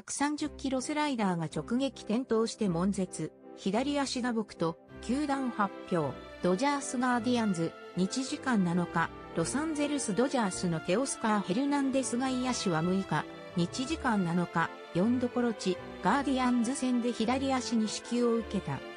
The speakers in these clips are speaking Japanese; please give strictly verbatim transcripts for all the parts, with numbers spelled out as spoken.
くさんじゅっキロスライダーが直撃転倒して悶絶、左足打撲と、球団発表、ドジャースガーディアンズ、日時間なのか、ロサンゼルスドジャースのテオスカー・ヘルナンデス外野手はむいか、日時間なのか、よんどころ地、ガーディアンズ戦で左足に支給を受けた。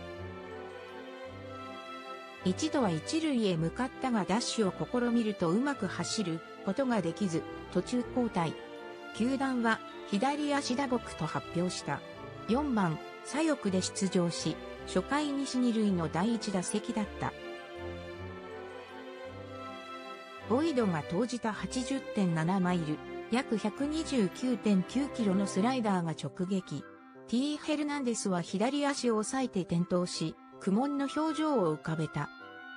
一度は一塁へ向かったがダッシュを試みるとうまく走ることができず、途中交代。球団は左足打撲と発表した。よんばん、左翼で出場し、初回西二塁の第一打席だった。ボイドが投じた はちじゅってんなな マイル、約 ひゃくにじゅうきゅうてんきゅう キロのスライダーが直撃。T. ヘルナンデスは左足を押さえて転倒し、苦悶の表情を浮かべた。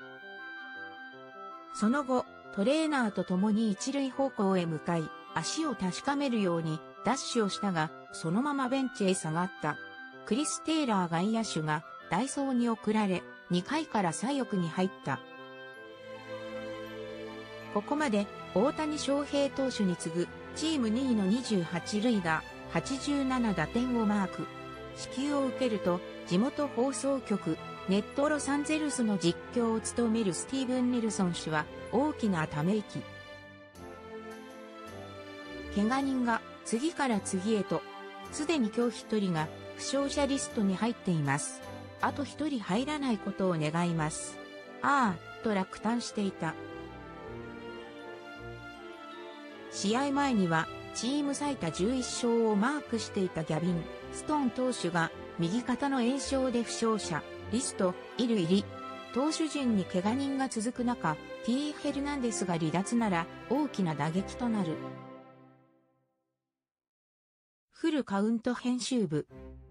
その後、トレーナーと共に一塁方向へ向かい、足を確かめるようにダッシュをしたが、そのままベンチへ下がった。クリス・テイラー外野手が代走に送られ、にかいから左翼に入った。ここまで大谷翔平投手に次ぐチームにいのにじゅうはちるいだ、はちじゅうななだてんをマーク。支給を受けると、地元放送局、ネットロサンゼルスの実況を務めるスティーブン・ネルソン氏は大きなため息。怪我人が次から次へと、すでに今日一人が負傷者リストに入っています。あと一人入らないことを願います。ああ、と落胆していた。試合前にはチーム最多じゅういっしょうをマークしていたギャビン・ストーン投手が右肩の炎症で負傷者リストいる入り。投手陣に怪我人が続く中、T. ヘルナンデスが離脱なら大きな打撃となる。フルカウント編集部。